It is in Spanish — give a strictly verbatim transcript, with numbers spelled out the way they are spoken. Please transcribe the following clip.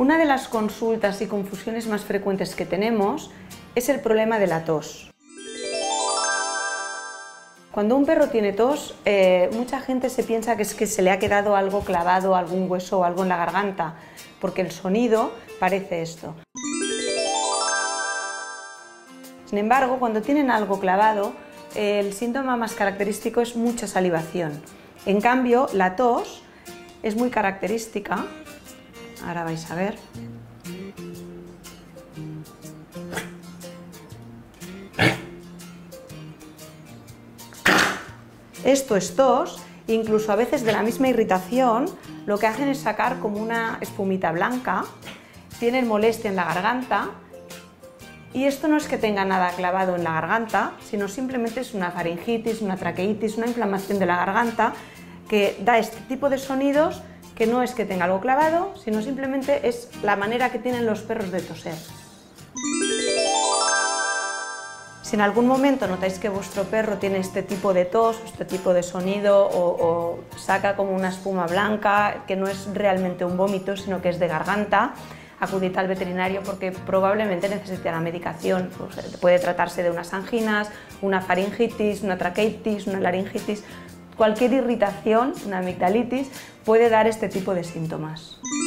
Una de las consultas y confusiones más frecuentes que tenemos es el problema de la tos. Cuando un perro tiene tos, eh, mucha gente se piensa que es que se le ha quedado algo clavado, algún hueso o algo en la garganta, porque el sonido parece esto. Sin embargo, cuando tienen algo clavado, eh, el síntoma más característico es mucha salivación. En cambio, la tos es muy característica. Ahora vais a ver. Esto es tos, incluso a veces de la misma irritación, lo que hacen es sacar como una espumita blanca, tienen molestia en la garganta, y esto no es que tenga nada clavado en la garganta, sino simplemente es una faringitis, una traqueitis, una inflamación de la garganta que da este tipo de sonidos, que no es que tenga algo clavado, sino simplemente es la manera que tienen los perros de toser. Si en algún momento notáis que vuestro perro tiene este tipo de tos, este tipo de sonido o, o saca como una espuma blanca, que no es realmente un vómito, sino que es de garganta, acudid al veterinario porque probablemente necesitará medicación. Pues puede tratarse de unas anginas, una faringitis, una traqueitis, una laringitis. Cualquier irritación, una amigdalitis, puede dar este tipo de síntomas.